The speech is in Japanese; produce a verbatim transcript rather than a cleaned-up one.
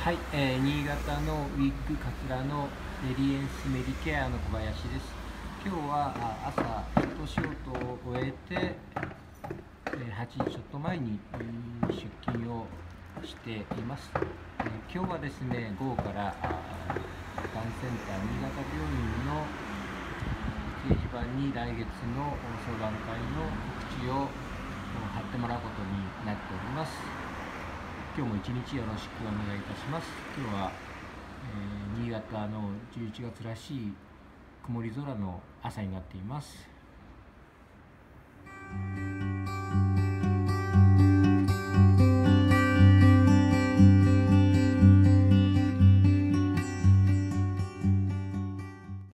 はい、えー、新潟のウィッグカツラのメリエンスメディケアの小林です。今日はあ朝一仕事を終えて、えー、はちじちょっと前に、えー出勤をしています。えー今日はですね、午後からあがんセンター新潟病院の掲示板に来月の相談会の告知を貼ってもらうことになっております。今日も一日よろしくお願いいたします。今日は、えー新潟のじゅういちがつらしい曇り空の朝になっています。